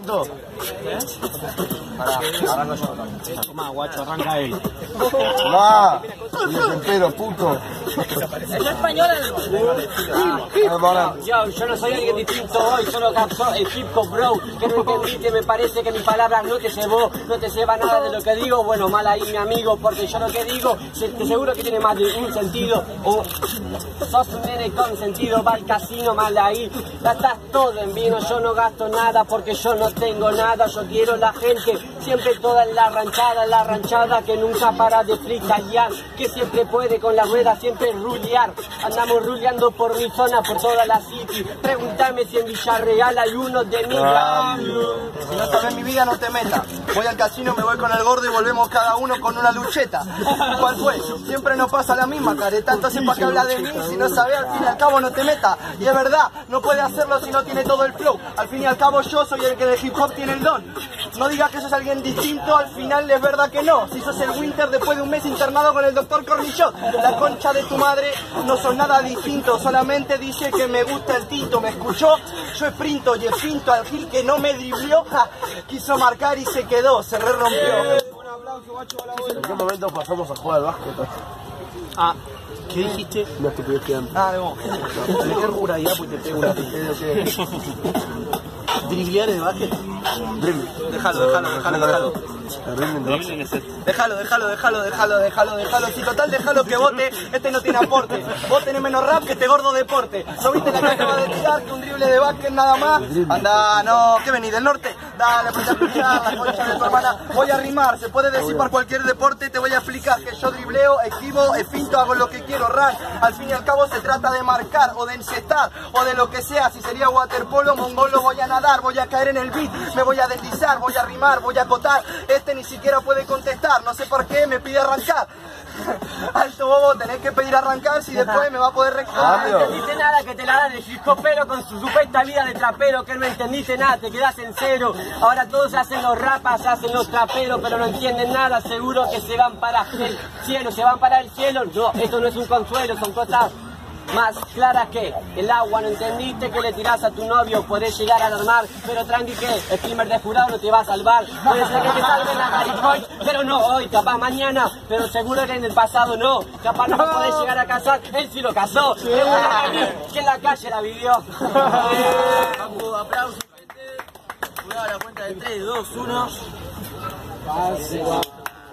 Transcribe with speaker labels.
Speaker 1: distinto?
Speaker 2: Arranco yo.
Speaker 1: Tomá, guacho, arranca él.
Speaker 3: Va, el tempero, puto.
Speaker 2: ¿Es español yo no soy alguien distinto hoy, solo captó el hip hop, bro. Que no entendiste, me parece que mis palabras no te lleva nada de lo que digo. Bueno, mal ahí mi amigo, porque yo lo que digo, te seguro que tiene más de un sentido. O sos un nene con sentido, va al casino, mal ahí. Gastas todo en vino, yo no gasto nada porque yo no tengo nada. Yo quiero la gente, siempre toda en la ranchada que nunca para de freestylear, que siempre puede con la rueda siempre rulear. Andamos ruleando por mi zona, por toda la city. Pregúntame si en Villarreal hay uno de mi cambio.
Speaker 4: Si no sabes mi vida no te metas. Voy al casino, me voy con el gordo y volvemos cada uno con una lucheta. ¿Cuál fue? Siempre nos pasa la misma, careta. Entonces ¿para qué habla de mí? Si no sabes, al fin y al cabo no te metas. Y es verdad, no puede hacerlo si no tiene todo el flow. Al fin y al cabo yo soy el que de hip hop tiene el don. No digas que sos alguien distinto, al final es verdad que no. Si sos el Winter después de un mes internado con el doctor Cornillot. La concha de tu madre, no sos nada distinto. Solamente dice que me gusta el tinto. ¿Me escuchó? Yo esprinto y espinto al gil que no me driblió. Quiso marcar y se quedó, se re rompió.
Speaker 3: Un aplauso, guacho, a la vuelta. ¿En qué momento pasamos a jugar al básquet?
Speaker 1: Ah, ¿qué dijiste?
Speaker 3: No te pides que
Speaker 4: No.
Speaker 1: Me quedé juradía porque te pego una ¿Driblear de básquet?
Speaker 4: Déjalo. Déjalo. Si total déjalo que vote, este no tiene aporte. Vos tenés menos rap que este gordo deporte. ¿No viste la que acaba de tirar? Que un drible de básquet nada más. Anda, no, ¿qué venís del norte? Dale, pues a escuchar la concha de tu hermana. Voy a rimar, se puede decir para cualquier deporte. Te voy a explicar que yo dribleo, esquivo, finto, hago lo que quiero, ran. Al fin y al cabo se trata de marcar o de encestar o de lo que sea. Si sería waterpolo, mongolo, voy a nadar, voy a caer en el beat, me voy a deslizar, voy a rimar, voy a acotar. Este ni siquiera puede contestar, no sé por qué me pide arrancar. Alto bobo, tenés que pedir arrancar si después me va a poder recordar.
Speaker 2: No entendiste nada que te la dan el hip-hopero con su supuesta vida de trapero, que no entendiste nada, te quedás en cero. Ahora todos hacen los rapas, hacen los traperos, pero no entienden nada, seguro que se van para el cielo, se van para el cielo. No, esto no es un consuelo, son cosas más claras que el agua. No entendiste que le tirás a tu novio, podés llegar a alarmar, pero tranqui que el primer de jurado no te va a salvar. Puede ser que te salve la maricoy, pero no hoy, capaz mañana, pero seguro que en el pasado no. Capaz no podés llegar a casar, él sí lo casó. Que en la calle la vivió.
Speaker 1: Aplausos. Cuidado, la cuenta de 3, 2, 1.